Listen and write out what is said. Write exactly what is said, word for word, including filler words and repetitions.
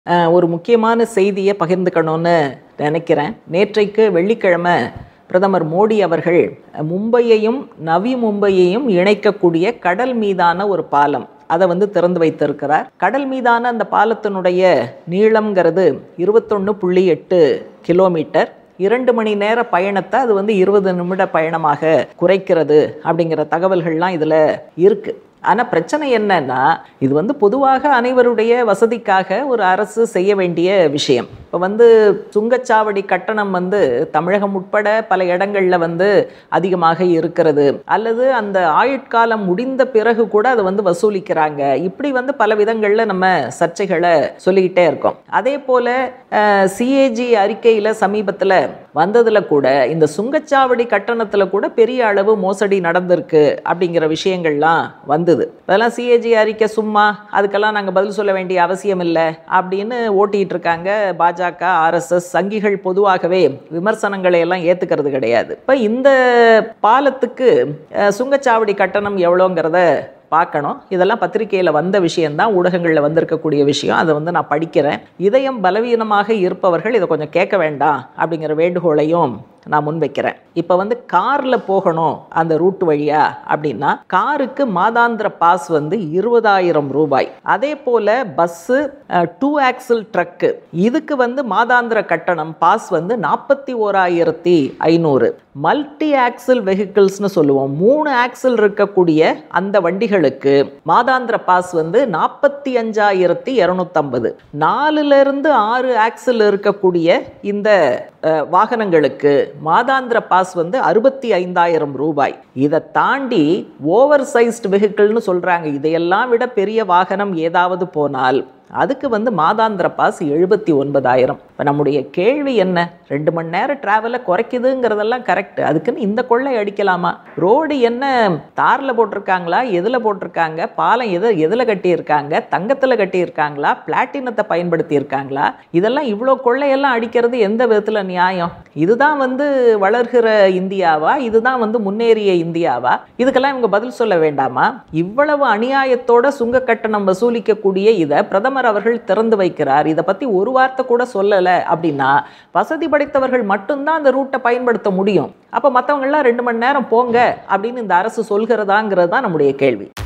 அ ஒரு முக்கியமான செய்திய பகிர்ந்துக்கணும்னு நினைக்கிறேன். நேற்றைக்கு வெள்ளிக்கிழமை பிரதமர் மோடி அவர்கள் மும்பையையும் நவி மும்பையையும் இணைக்கக்கூடிய கடல் மீதான ஒரு பாலம் அதை வந்து திறந்து வைத்திருக்கிறார். கடல் மீதான அந்த பாலத்தினுடைய நீளம்ங்கிறது இருபத்தொன்று புள்ளி எட்டு கிலோமீட்டர். இரண்டு மணி நேர பயணத்தை அது வந்து இருபது நிமிட பயணமாக குறைக்கிறது அப்படிங்கிற தகவல்கள்லாம் இதில் இருக்குது. ஆனால் பிரச்சனை என்னன்னா, இது வந்து பொதுவாக அனைவருடைய வசதிக்காக ஒரு அரசு செய்ய வேண்டிய விஷயம். இப்போ வந்து சுங்கச்சாவடி கட்டணம் வந்து தமிழகம் உட்பட பல இடங்களில் வந்து அதிகமாக இருக்கிறது, அல்லது அந்த ஆயுட்காலம் முடிந்த பிறகு கூட அதை வந்து வசூலிக்கிறாங்க. இப்படி வந்து பல விதங்களில் நம்ம சர்ச்சைகளை சொல்லிக்கிட்டே இருக்கோம். அதே போல் சிஏஜி அறிக்கையில் சமீபத்தில் வந்ததில் கூட இந்த சுங்கச்சாவடி கட்டணத்தில் கூட பெரிய அளவு மோசடி நடந்திருக்கு அப்படிங்கிற விஷயங்கள்லாம் வந்தது. அதெல்லாம் சிஏஜி அறிக்கை சும்மா, அதுக்கெல்லாம் நாங்கள் பதில் சொல்ல வேண்டிய அவசியம் இல்லை அப்படின்னு ஓட்டிகிட்டு இருக்காங்க பாஜக, ஆர்எஸ்எஸ். சங்கிகள் பொதுவாகவே விமர்சனங்களை எல்லாம் ஏற்றுக்கிறது கிடையாது. இப்போ இந்த பாலத்துக்கு சுங்கச்சாவடி கட்டணம் எவ்வளோங்கிறத பார்க்கணும். இதெல்லாம் பத்திரிகையில் வந்த விஷயந்தான், ஊடகங்களில் வந்திருக்கக்கூடிய விஷயம். அதை வந்து நான் படிக்கிறேன். இதயம் பலவீனமாக இருப்பவர்கள் இதை கொஞ்சம் கேட்க வேண்டாம் அப்படிங்கிற வேண்டுகோளையும் நான் முன்வைக்கிறேன். இப்போ வந்து காரில் போகணும் அந்த ரூட் வழியா அப்படின்னா காருக்கு மாதாந்திர பாஸ் வந்து இருபதாயிரம் ரூபாய். அதே போல் பஸ்ஸு, டூ ஆக்சில் ட்ரக்கு, இதுக்கு வந்து மாதாந்திர கட்டணம் பாஸ் வந்து நாற்பத்தி ஓராயிரத்தி ஐநூறு. மல்டி ஆக்சில் வெஹிக்கிள்ஸ்னு சொல்லுவோம், மூணு ஆக்சில் இருக்கக்கூடிய அந்த வண்டிகளுக்கு மாதாந்திர பாஸ் வந்து நாற்பத்தி அஞ்சாயிரத்தி இரநூத்தம்பது. நாலுலேருந்து ஆறு ஆக்சில் இருக்கக்கூடிய இந்த வாகனங்களுக்கு மாதாந்திர பாஸ் வந்து அறுபத்தி ஐந்தாயிரம் ரூபாய். இதை தாண்டி ஓவர் சைஸ்டு வெஹிக்கிள்னு சொல்கிறாங்க. இதையெல்லாம் விட பெரிய வாகனம் ஏதாவது போனால் அதுக்கு வந்து மாதாந்திர பாஸ் எழுபத்தி ஒன்பதாயிரம். இப்போ நம்முடைய கேள்வி என்ன? ரெண்டு மணி நேரம் டிராவலை குறைக்குதுங்கிறதெல்லாம் கரெக்டு. அதுக்குன்னு இந்த கொள்ளை அடிக்கலாமா? ரோடு என்ன தாரில் போட்டிருக்காங்களா, எதில் போட்டிருக்காங்க? பாலம் எதை எதில் கட்டியிருக்காங்க? தங்கத்தில் கட்டியிருக்காங்களா, பிளாட்டினத்தை பயன்படுத்தி இருக்காங்களா? இதெல்லாம் இவ்வளோ கொள்ளையெல்லாம் அடிக்கிறது எந்த விதத்தில் நியாயம்? இதுதான் வந்து வளர்கிற இந்தியாவா? இதுதான் வந்து முன்னேறிய இந்தியாவா? இதுக்கெல்லாம் இவங்க பதில் சொல்ல வேண்டாமா? இவ்வளவு அநியாயத்தோட சுங்க கட்டணம் வசூலிக்கக்கூடிய இதை பிரதமர் அவர்கள் திறந்து வைக்கிறார். இதை பற்றி ஒரு வார்த்தை கூட சொல்லலை அப்படின்னா வசதி படைத்தவர்கள் மட்டும்தான் அந்த ரூட்டை பயன்படுத்த முடியும். அப்போ மற்றவங்களாம் ரெண்டு மணி நேரம் போங்க அப்படின்னு இந்த அரசு சொல்கிறதாங்கிறது தான் நம்முடைய கேள்வி.